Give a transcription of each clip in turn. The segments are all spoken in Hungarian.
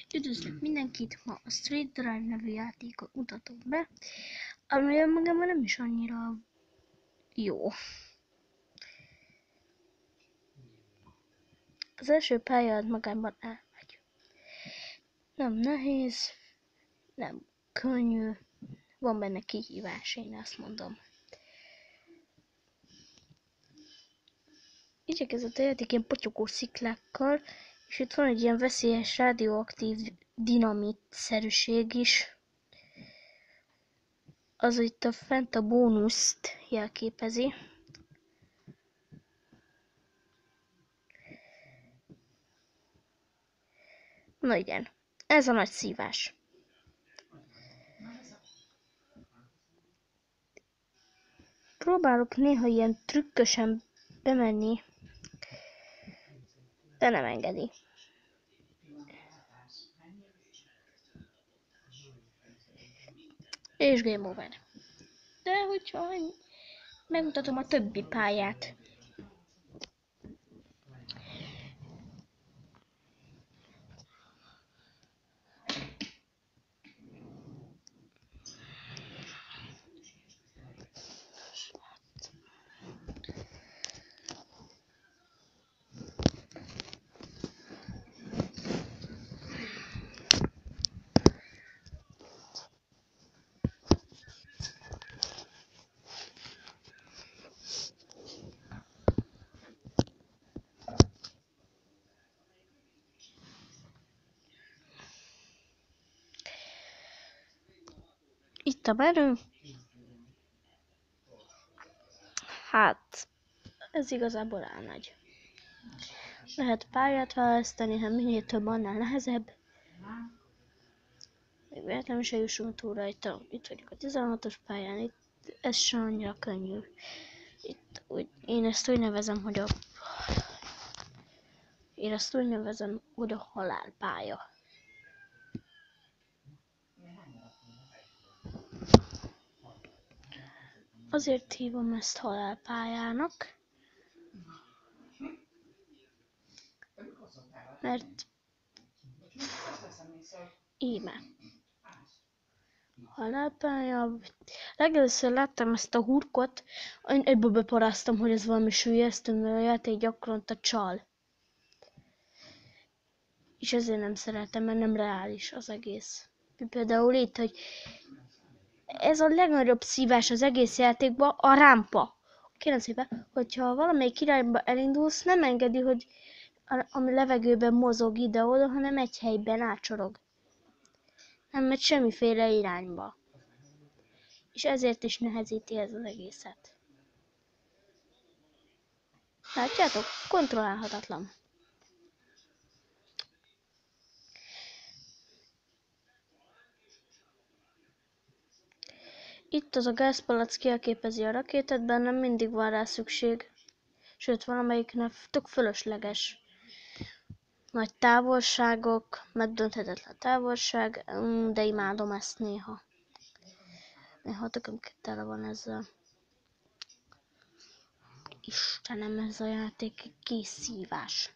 Üdvözlök mindenkit! Ma a Street Drive nevű játékot mutatom be, ami önmagában nem is annyira jó. Az első pálya magában elmegy. Nem nehéz, nem könnyű, van benne kihívás, én azt mondom. Igyekezett a játék ilyen potyogós sziklákkal, és itt van egy ilyen veszélyes radioaktív dinamit-szerűség is. Az itt fent a bónuszt jelképezi. Na igen, ez a nagy szívás. Próbálok néha ilyen trükkösen bemenni, de nem engedi. És game over. De hogyha megmutatom a többi pályát. Itt a menü. Hát, ez igazából elmegy. Lehet pályát választani, ha minél több, annál nehezebb. Még véletlenül se jussunk túl rajta. Itt vagyok a 16-os pályán, itt ez sem annyira könnyű. Itt én ezt úgy nevezem, hogy a halálpálya. Azért hívom ezt halálpályának, mert íme. Halálpálya. Legelőször láttam ezt a hurkot, én egyből beparáztam, hogy ez valami sülyeztő, mert a játék gyakorlatilag csal. És ezért nem szeretem, mert nem reális az egész. Például itt, hogy ez a legnagyobb szívás az egész játékban, a rámpa. Kérem szépen, hogyha valamelyik irányba elindulsz, nem engedi, hogy ami levegőben mozog ide-oda, hanem egy helyben átcsorog. Nem megy semmiféle irányba. És ezért is nehezíti ez az egészet. Látjátok? Kontrollálhatatlan. Itt az a gázpalack jelképezi a rakétát, bennem mindig van rá szükség. Sőt, valamelyiknek tök fölösleges. Nagy távolságok, megdönthetetlen távolság, de imádom ezt néha. Néha tököm tele van ezzel. Istenem, ez a játék kiszívás.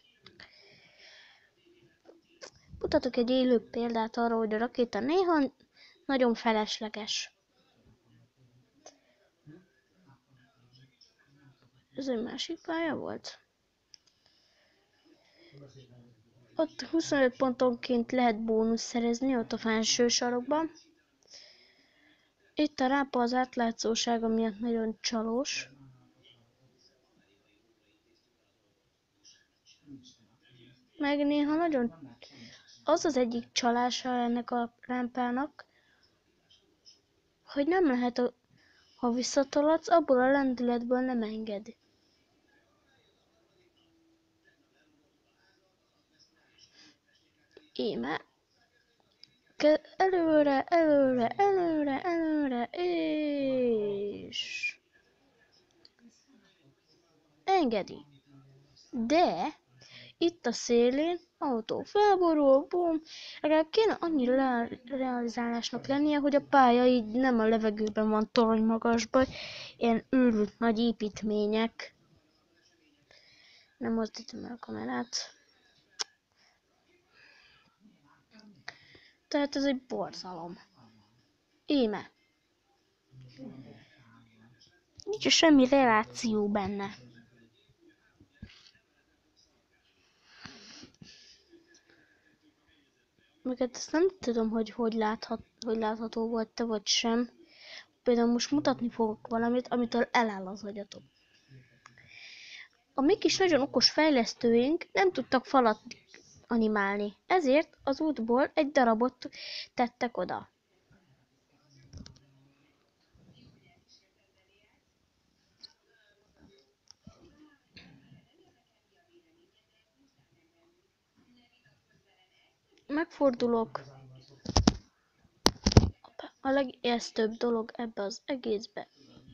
Mutatok egy élő példát arra, hogy a rakéta néha nagyon felesleges. Ez egy másik pálya volt? Ott 25 pontonként lehet bónusz szerezni, ott a felső sarokban. Itt a rápa az átlátszósága miatt nagyon csalós. Meg néha nagyon... Az az egyik csalása ennek a rámpának, hogy nem lehet, ha visszatolatsz, abból a lendületből nem enged. Íme. Előre, előre, előre, előre, és... engedi. De itt a szélén autó felborul, bum, legalább kéne annyira realizálásnak lennie, hogy a pálya így nem a levegőben van torony magasban, ilyen őrült nagy építmények. Nem mozdítom el a kamerát. Tehát ez egy borzalom. Íme. Nincs semmi reláció benne. Mert ezt nem tudom, hogy látható volt te vagy sem. Például most mutatni fogok valamit, amitől eláll az agyatom. A mi kis nagyon okos fejlesztőink nem tudtak falat animálni, ezért az útból egy darabot tettek oda. Megfordulok. A legijesztőbb dolog ebbe az egészbe.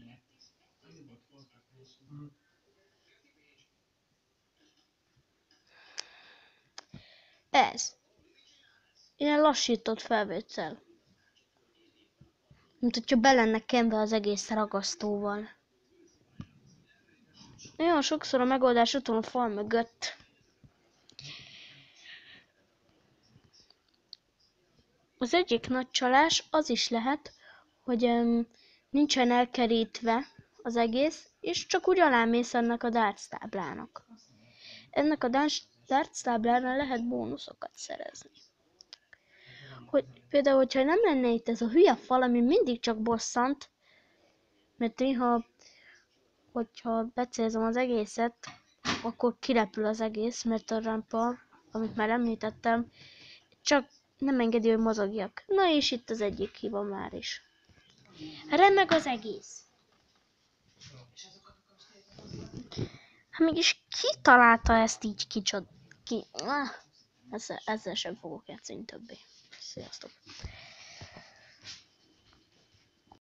Ez. Ilyen lassított felvétel. Mint hogyha be lenne kenve az egész ragasztóval. Nagyon sokszor a megoldás ott van a fal mögött. Az egyik nagy csalás az is lehet, hogy nincsen elkerítve az egész, és csak úgy alámész ennek a darts táblának. Ennek a darts táblánál lehet bónuszokat szerezni. Például, hogyha nem lenne itt ez a hülye fal, ami mindig csak bosszant, mert néha, hogyha becélzom az egészet, akkor kirepül az egész, mert a rampa, amit már említettem, csak nem engedi, hogy mozogjak. Na és itt az egyik hiba már is. Remeg az egész. Hát mégis ki találta ezt így ezzel sem fogok játszani többé. Sziasztok!